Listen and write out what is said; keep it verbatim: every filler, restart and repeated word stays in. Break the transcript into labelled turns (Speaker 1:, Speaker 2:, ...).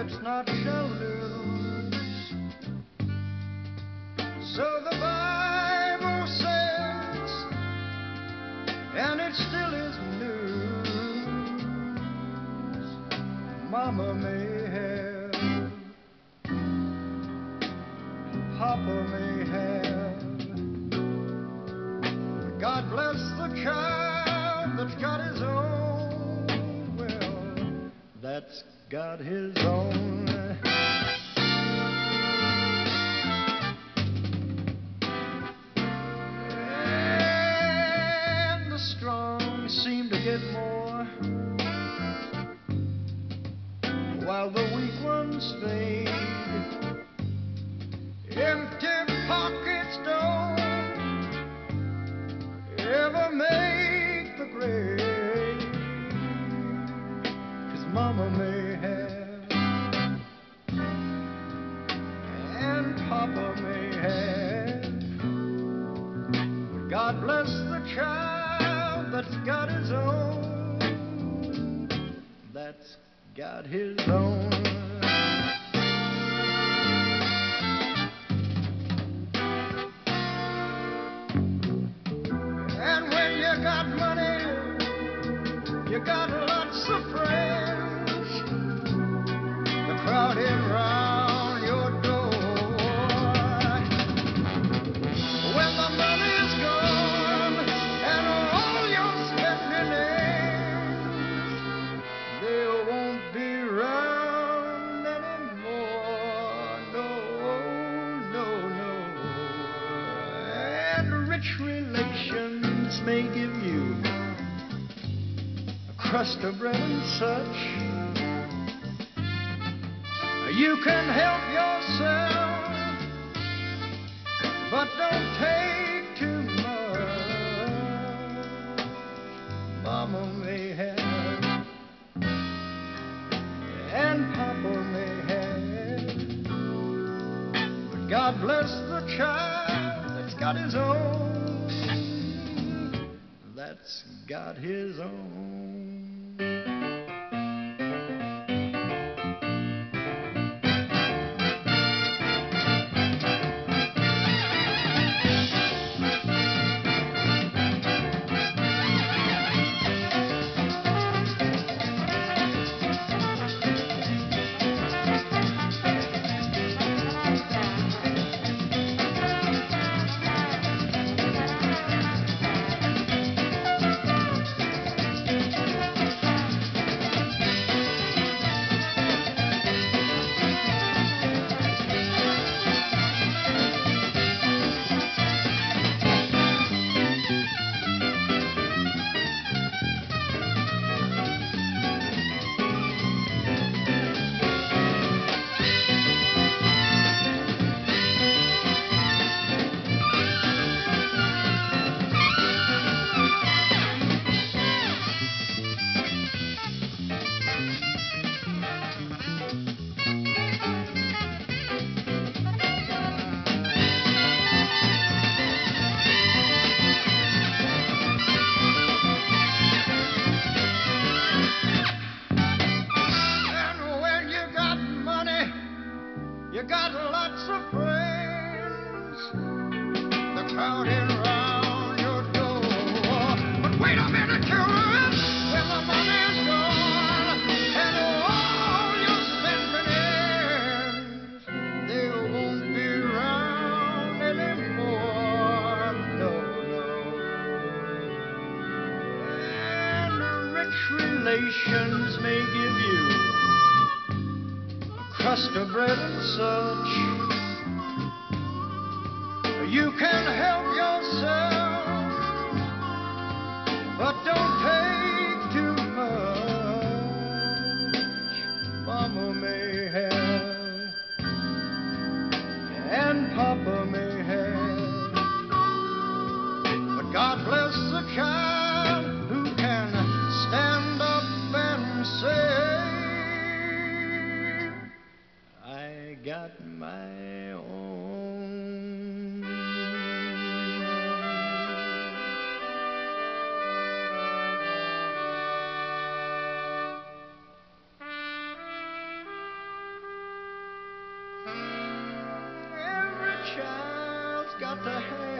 Speaker 1: it's not shall lose. So the Bible says, and it still is news. Mama may have, Papa may have, but God bless the child that's got his own. Well, that's got his own. And the strong seem to get more, while the weak ones fade. Empty pockets don't ever make the grade. 'Cause Mama may have, and Papa may have, but God bless the child that's got his own. That's got his own. Got money, you got lots of friends, they're crowding round your door. When the money's gone and all your spending ends, they won't be round anymore. No, no, no. And rich relations may give you a crust of bread and such. You can help yourself, but don't take too much. Mama may have, and Papa may have, but God bless the child that's got his own. That's got his own. You got lots of friends, they're crowding around your door. But wait a minute, children, when the money's gone and all your spending ends, they won't be around anymore. No, no. And rich relations may give you crust of bread and such. You can help yourself, but don't take too much. Mama may have, and Papa may have, but God bless the child who can stand up and say, got my own. got to have.